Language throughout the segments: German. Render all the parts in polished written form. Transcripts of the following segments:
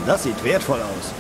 Das sieht wertvoll aus.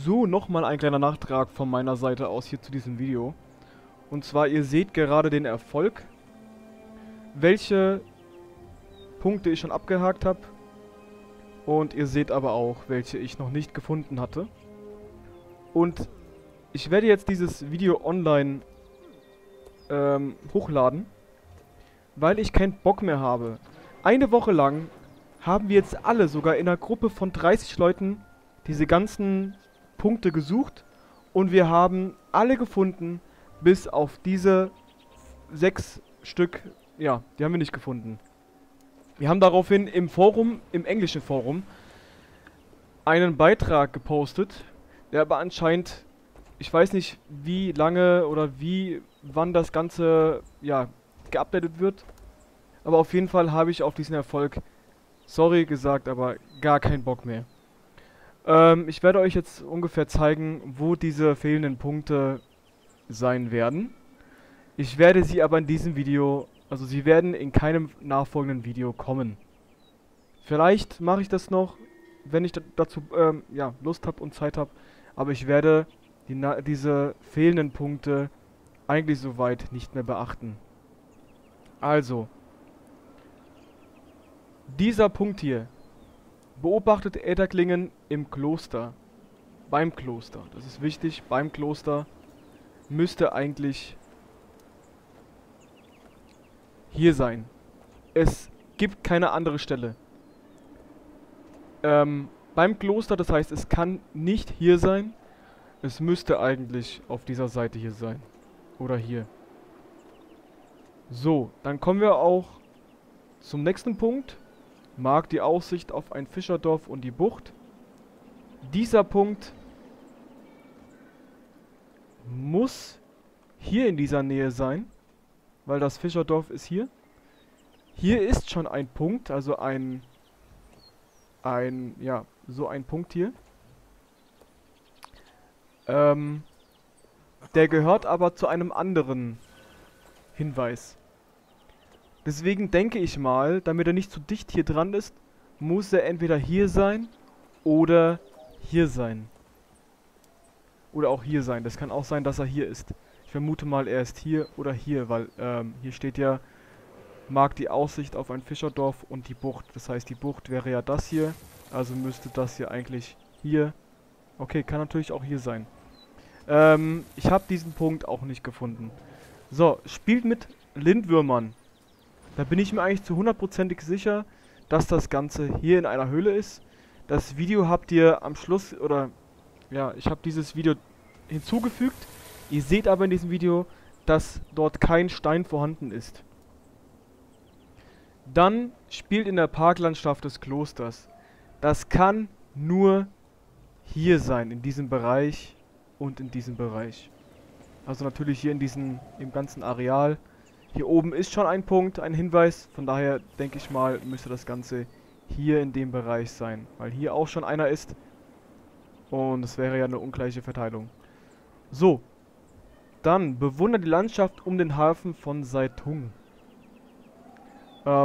So, nochmal ein kleiner Nachtrag von meiner Seite aus hier zu diesem Video. Und zwar, ihr seht gerade den Erfolg, welche Punkte ich schon abgehakt habe. Und ihr seht aber auch, welche ich noch nicht gefunden hatte. Und ich werde jetzt dieses Video online hochladen, weil ich keinen Bock mehr habe. Eine Woche lang haben wir jetzt alle, sogar in einer Gruppe von 30 Leuten, diese ganzen Punkte gesucht. Und wir haben alle gefunden, bis auf diese 6 Stück. Ja, die haben wir nicht gefunden. Wir haben daraufhin im Forum, im englischen Forum, einen Beitrag gepostet, der aber anscheinend, ich weiß nicht wie lange oder wann das Ganze, ja, geupdatet wird. Aber auf jeden Fall habe ich auf diesen Erfolg, sorry gesagt, aber gar keinen Bock mehr. Ich werde euch jetzt ungefähr zeigen, wo diese fehlenden Punkte sein werden. Ich werde sie aber in diesem Video, also sie werden in keinem nachfolgenden Video kommen. Vielleicht mache ich das noch, wenn ich dazu ja, Lust habe und Zeit habe. Aber ich werde diese fehlenden Punkte eigentlich soweit nicht mehr beachten. Also, dieser Punkt hier. Beobachtet Ätherklingen im Kloster. Beim Kloster. Das ist wichtig. Beim Kloster müsste eigentlich hier sein. Es gibt keine andere Stelle. Beim Kloster, das heißt, es kann nicht hier sein. Es müsste eigentlich auf dieser Seite hier sein. Oder hier. So, dann kommen wir auch zum nächsten Punkt. Mag die Aussicht auf ein Fischerdorf und die Bucht. Dieser Punkt muss hier in dieser Nähe sein, weil das Fischerdorf ist hier. Hier ist schon ein Punkt, also ja, so ein Punkt hier. Der gehört aber zu einem anderen Hinweis. Deswegen denke ich mal, damit er nicht zu dicht hier dran ist, muss er entweder hier sein oder hier sein. Oder auch hier sein. Das kann auch sein, dass er hier ist. Ich vermute mal, er ist hier oder hier, weil hier steht ja, mag die Aussicht auf ein Fischerdorf und die Bucht. Das heißt, die Bucht wäre ja das hier. Also müsste das hier eigentlich hier. Okay, kann natürlich auch hier sein. Ich habe diesen Punkt auch nicht gefunden. So, spielt mit Lindwürmern. Da bin ich mir eigentlich zu 100%ig sicher, dass das Ganze hier in einer Höhle ist. Das Video habt ihr am Schluss, oder ja, ich habe dieses Video hinzugefügt. Ihr seht aber in diesem Video, dass dort kein Stein vorhanden ist. Dann spielt in der Parklandschaft des Klosters. Das kann nur hier sein, in diesem Bereich und in diesem Bereich. Also natürlich hier im ganzen Areal. Hier oben ist schon ein Punkt, ein Hinweis. Von daher denke ich mal, müsste das Ganze hier in dem Bereich sein. Weil hier auch schon einer ist. Und es wäre ja eine ungleiche Verteilung. So. Dann bewundert die Landschaft um den Hafen von Saitung. Ja.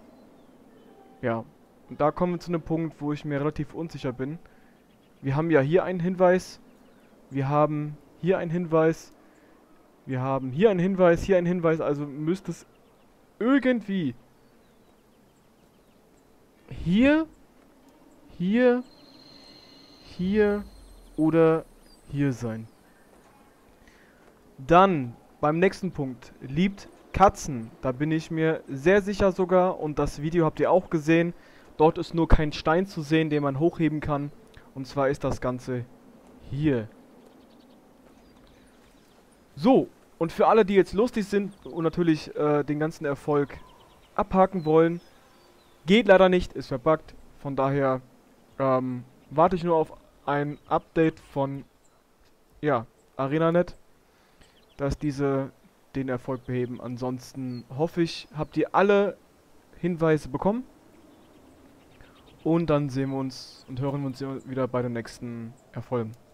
Und da kommen wir zu einem Punkt, wo ich mir relativ unsicher bin. Wir haben ja hier einen Hinweis. Wir haben hier einen Hinweis. Wir haben hier einen Hinweis, also müsste es irgendwie hier oder hier sein. Dann beim nächsten Punkt, liebt Katzen. Da bin ich mir sehr sicher sogar und das Video habt ihr auch gesehen. Dort ist nur kein Stein zu sehen, den man hochheben kann. Und zwar ist das Ganze hier. So, und für alle, die jetzt lustig sind und natürlich den ganzen Erfolg abhaken wollen, geht leider nicht, ist verbuggt. Von daher warte ich nur auf ein Update von ja, ArenaNet, dass diese den Erfolg beheben. Ansonsten hoffe ich, habt ihr alle Hinweise bekommen. Und dann sehen wir uns und hören wir uns wieder bei den nächsten Erfolgen.